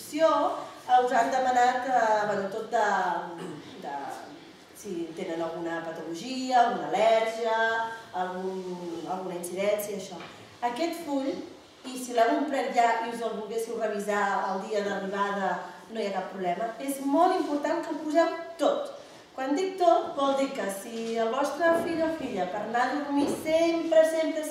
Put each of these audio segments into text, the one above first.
prescripció us han demanat tot de si tenen alguna patologia, alguna al·lèrgia, alguna incidència, això. Aquest full, i si l'heu omplert ja i us el volguéssiu revisar el dia d'arribada, no hi ha cap problema. És molt important que ho poseu tot. Quan dic tot, vol dir que si el vostre fill o filla per anar a dormir sempre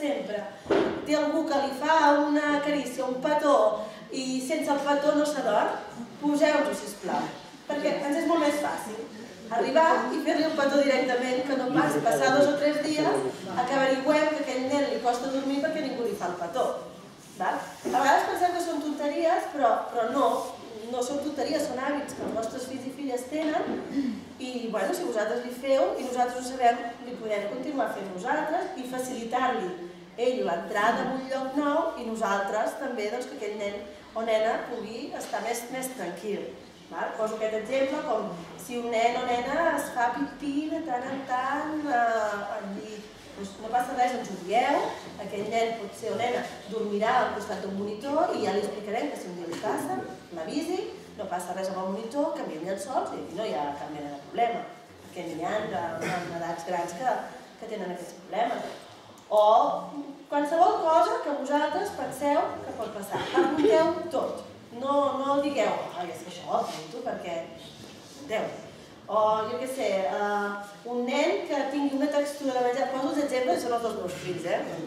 té algú que li fa una carícia, un petó, i sense el petó no s'adorm, poseu-ho, sisplau, perquè ens és molt més fàcil arribar i fer-li un petó directament, que no pas passar 2 o 3 dies a que averigüem que a aquell nen li costa dormir perquè ningú li fa el petó. A vegades pensem que són tonteries, però no són tonteries, són hàbits que els vostres fills i filles tenen i si vosaltres li feu i nosaltres ho sabem, li podem continuar fent nosaltres i facilitar-li ell l'entrada en un lloc nou i nosaltres també que aquell nen o nena pugui estar més tranquil. Poso aquest exemple com si un nen o nena es fa pipí de tant en tant al llit. No passa res, ens ho dieu, aquell nen potser o nena dormirà al costat d'un monitor i ja li explicarem que si un dia li passa, l'avisi, no passa res amb el monitor, canviem llençols i no hi ha cap mena de problema, perquè n'hi ha en edats grans que tenen aquests problemes. O qualsevol cosa que vosaltres penseu que pot passar, apunteu tot. No digueu, és que això ho apunto perquè apunteu. O, jo què sé, un nen que tingui una textura de menjar, poso els exemples, són els dos meus fills,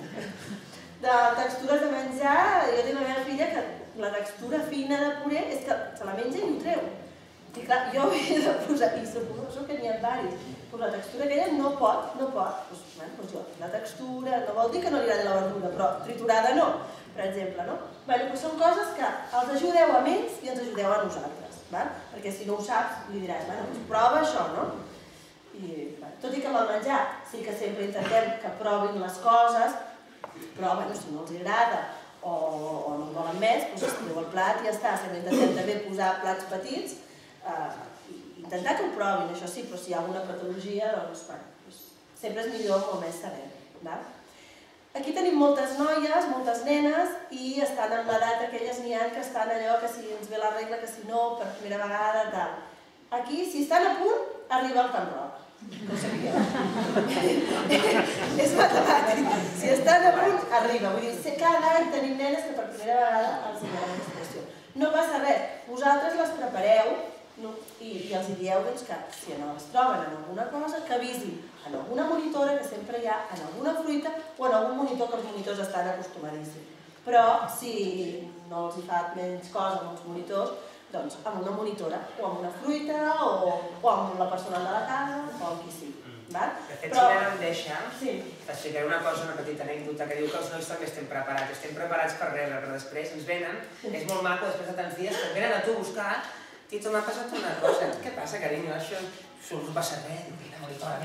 de textures de menjar, jo tinc la meva filla que la textura fina de puré és que se la menja i ho treu. I clar, jo he de posar, i suposo que n'hi ha varis, però la textura aquella no pot. Doncs jo, la textura, no vol dir que no li agradi la verdura, però triturada no, per exemple, no? Són coses que els ajudeu a ells i ens ajudeu a nosaltres. Perquè si no ho saps, li diràs, prova això, no? Tot i que amb el menjar sí que sempre intentem que provin les coses, però si no els agrada o no en volen més, doncs estireu el plat i ja està. Sempre intentem també posar plats petits, intentar que ho provin, això sí, però si hi ha alguna patologia, doncs sempre és millor molt més saber. Aquí tenim moltes noies, moltes nenes, i estan en l'edat aquelles n'hi ha que estan allò que si ens ve la regla, que si no, per primera vegada, tal. Aquí, si estan a punt, arriba el Can Roc. No ho sabia. És matemàtic. Si estan a punt, arriba. Vull dir, cada any tenim nenes que per primera vegada els hi donen aquesta situació. No passa res, vosaltres les prepareu i els dieu que si no les troben en alguna cosa, que avisin en alguna monitora, que sempre hi ha en alguna fruita o en algun monitor, que els monitors estan acostumadíssims. Però si no els hi fa menys cosa amb els monitors, doncs amb una monitora o amb una fruita o amb la persona de la casa o amb qui sigui. De fet, si ara em deixa, t'explicaré una cosa, una petita anècdota, que diu que els nois també estem preparats per rebre, però després ens venen, és molt maco després de tants dies, que et venen a tu a buscar. Tito, m'ha passat una cosa. Què passa, carinyo? Això no passa res. Mira, monitora,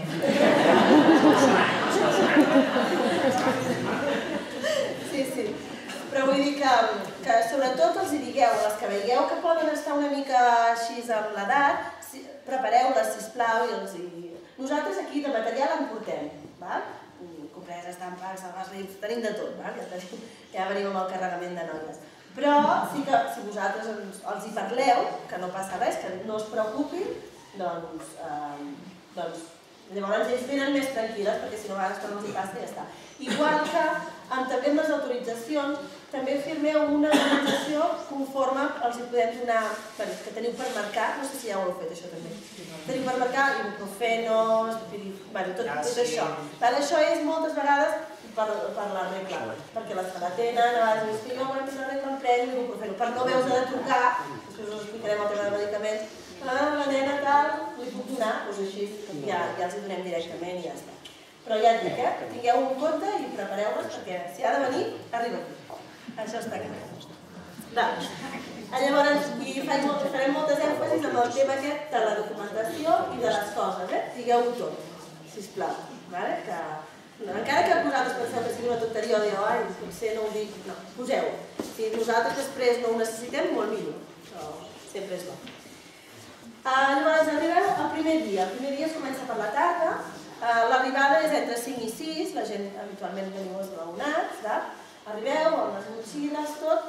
Sí. Però vull dir que sobretot els hi digueu, les que veieu que poden estar una mica així amb l'edat, prepareu-les, sisplau, i nosaltres aquí de material en portem, compreses, tampons, salvaslits, tenim de tot, ja venim amb el carregament de noies. Però sí que si vosaltres els hi parleu, que no passa res, que no es preocupin, doncs llavors ells venen més tranquil·les, perquè si no a vegades quan els hi passa ja està. Igual que també amb les autoritzacions, també firmeu una autorització conforme els hi podem donar, que teniu per marcar, no sé si ja ho heu fet això també, teniu per marcar ibuprofeno, tot això. Això és moltes vegades per la regla, perquè les que la tenen, a vegades dius que jo quan tinc la regla em prenc ibuprofeno, per no haver-vos de trucar, després us explicarem el tema de medicaments, la nena tal, li puc donar, doncs així ja els hi donem directament i ja està. Però ja et dic, tingueu un compte i prepareu-vos perquè si ha de venir, arriba aquí. Això està clar. Llavors, farem moltes èmfasis amb el tema aquest de la documentació i de les coses, digueu-ho tot, sisplau. Encara que vosaltres penseu que sigui una tonteria o dieu, ai, potser no ho dic, no, poseu-ho. Si nosaltres després no ho necessitem, molt millor, però sempre és bo. Llavors, arribeu al primer dia. El primer dia es comença per la tarda, l'arribada és entre 5 i 6, la gent habitualment veniu esglaonats, arribeu amb les motxilles, tot.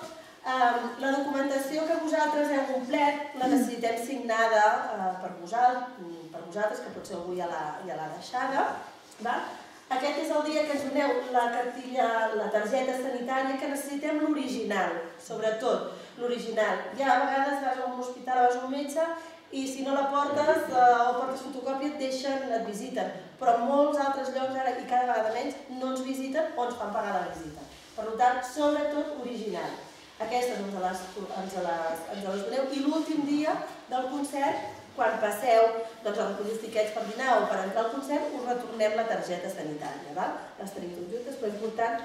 La documentació que vosaltres heu omplert la necessitem signada per vosaltres, que potser algú ja l'ha deixada. Aquest és el dia que ens doneu la cartilla, la targeta sanitària, que necessitem l'original, sobretot l'original. Ja a vegades vas a un hospital, vas a un metge, i si no la portes o portes fotocòpia et visiten. Però molts altres llocs ara, i cada vegada menys, no ens visiten o ens fan pagar la visita. Per tant, sobretot original. Aquestes ens les doneu i l'últim dia del concert, quan passeu a recollir els tiquets per dinar o per entrar al concert, us retornem la targeta sanitària. Les tenim tots juntes, però important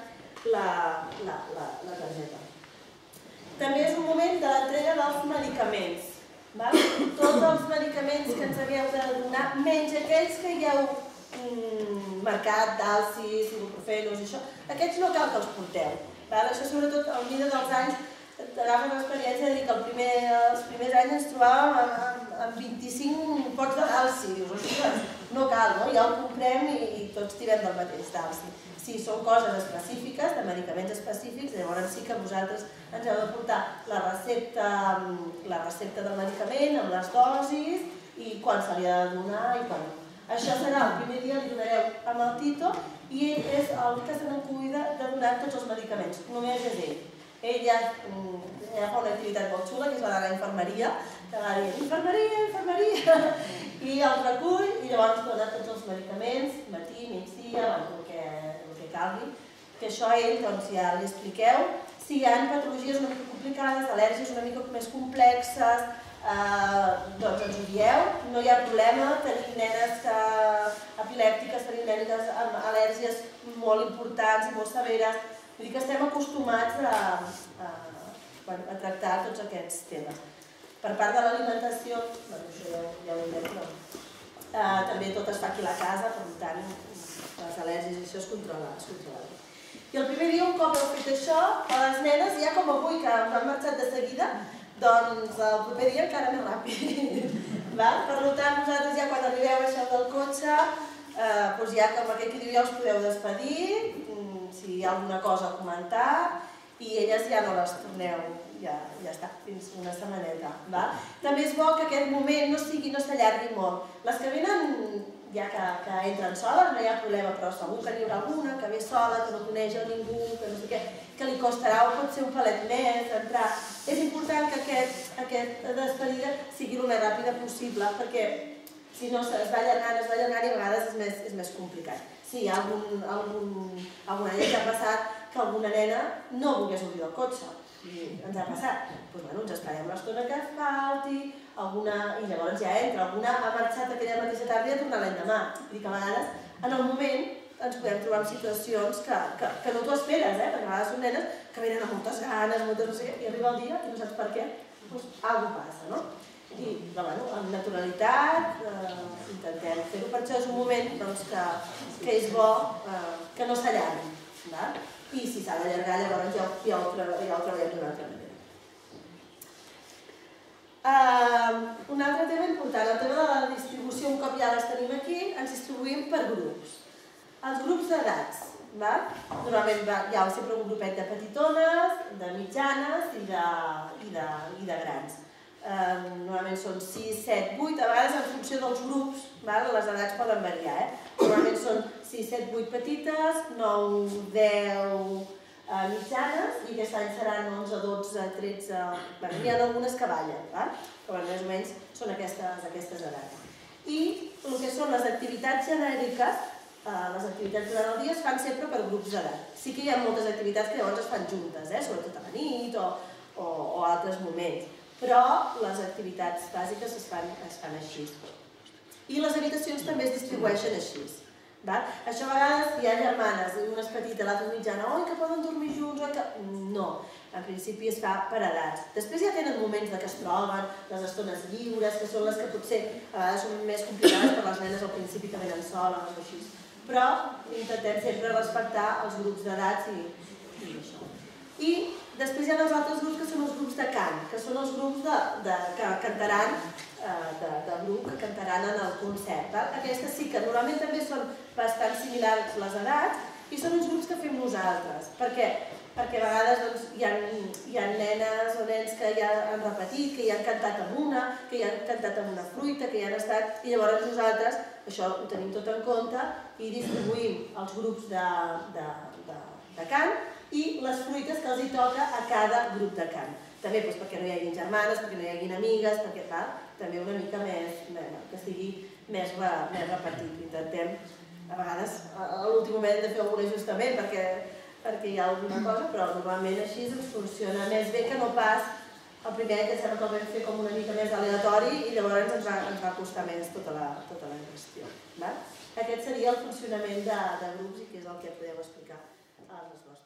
la targeta. També és un moment de l'entrega dels medicaments. Tots els medicaments que ens hagueu de donar, menys aquells que ja heu marcat, d'alcis, ibuprofenos i això, aquests no cal que els porteu. Això sobretot al mida dels anys t'agafes l'experiència de dir que els primers anys ens trobàvem amb 25 pots de d'alci. Dius, ostres, no cal, ja el comprem i tots tirem del mateix d'alci. Si són coses específiques, de medicaments específics, llavors sí que vosaltres ens heu de portar la recepta del medicament amb les dosis i quan se li ha de donar i quan no. Això serà el primer dia, li donareu amb el Tito i ell és el que se n'encuida de donar tots els medicaments, només és ell. Ell ja fa una activitat molt xula, que és la de la infermeria, que va dir infermeria, infermeria, i el recull i llavors dona tots els medicaments, matí, migdia, el que calgui, que això a ell ja li expliqueu. Si hi ha patologies una mica complicades, al·lèrgies una mica més complexes, doncs ens ho dieu, no hi ha problema, tenim nenes epilèptiques, tenim nenes amb al·lèrgies molt importants i molt severes, vull dir que estem acostumats a tractar tots aquests temes. Per part de l'alimentació, això ja ho direm, però també tot es fa aquí a la casa, per tant, les al·lèrgies i això es controla. I el primer dia, un cop heu fet això, a les nenes, ja com avui, que ens han marxat de seguida, doncs el proper dia encara més ràpid. Per tant, vosaltres ja quan arribeu a això del cotxe, ja com aquell que diu ja us podeu despedir, si hi ha alguna cosa a comentar, i elles ja no les torneu, ja està, fins una setmaneta. També és bo que aquest moment no s'allargui molt. Les que venen, ja que entren soles, no hi ha problema, però segur que n'hi haurà alguna que ve sola, que no coneix a ningú, que no sé què, que li costarà o pot ser un palet més entrar. És important que aquesta despedida sigui el més ràpida possible, perquè si no es va allargant i a vegades és més complicat. Si alguna nena ja ha passat que alguna nena no volgués obrir el cotxe, ens ha passat, doncs ens esperem l'estona que falti, i llavors ja entra, alguna ha marxat aquella mateixa tarda i ha tornat l'endemà. Vull dir que a vegades, en el moment, ens podem trobar en situacions que no t'ho esperes, perquè a vegades són nenes que venen amb moltes ganes, no sé què, i arriba el dia i no saps per què, doncs alguna cosa passa, no? Però amb naturalitat intentem fer-ho, per això és un moment que és bo que no s'allargui. I si s'ha d'allargar, llavors ja ho treballem d'una altra manera. Un altre tema important, el tema de la distribució, un cop ja les tenim aquí, ens distribuïm per grups. Els grups d'edats. Normalment hi ha sempre un grupet de petitones, de mitjanes i de grans. Normalment són 6, 7, 8, a vegades en funció dels grups, les edats poden variar. Normalment són 6, 7, 8 petites, 9, 10 mitjanes i aquest any seran 11, 12, 13... Hi ha algunes que ballen, però més o menys són aquestes edats. I el que són les activitats genèriques, les activitats durant el dia es fan sempre per grups d'edat. Sí que hi ha moltes activitats que llavors es fan juntes, sobretot a la nit o altres moments, però les activitats bàsiques es fan així. I les habitacions també es distribueixen així. Això a vegades hi ha germanes, unes petites, l'altra mitjana, oi que poden dormir junts, no, en principi es fa per edats. Després ja tenen moments que es troben, les estones lliures, que són les que potser a vegades són més complicades per les nenes al principi que venen soles o així. Però intentem sempre respectar els grups d'edats i això. I després hi ha els altres grups que són els grups de cant, que són els grups que cantaran de grup que cantaran en el concert. Aquestes sí que normalment també són bastant similars les edats i són uns grups que fem nosaltres, perquè perquè a vegades hi ha nenes o nens que ja han repetit, que ja han cantat amb una, que ja han cantat amb una fruita, que ja han estat... I llavors nosaltres això ho tenim tot en compte i distribuïm els grups de cant i les fruites que els hi toca a cada grup de cant. També perquè no hi hagin germanes, perquè no hi hagin amigues, perquè també una mica més, que sigui més repartit. Intentem, a vegades, a l'últim moment de fer algun ajustament perquè hi ha alguna cosa, però normalment així ens funciona més bé que no pas el primer, que sembla que el vam fer com una mica més aleatori i llavors ens va costar més tota la gestió. Aquest seria el funcionament de grups i que és el que podeu explicar als vostres.